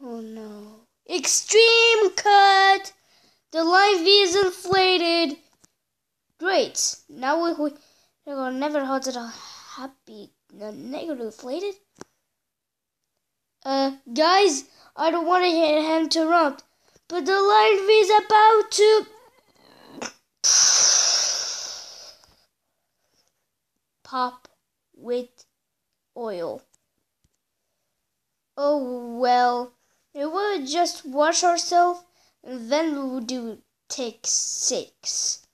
Oh no. Extreme cut! The line V is inflated. Great. Now we're gonna never hold it a happy negative inflated. Guys, I don't want to interrupt, but the line V is about to pop with oil. Oh well, we will just wash ourselves and then we will do take 6.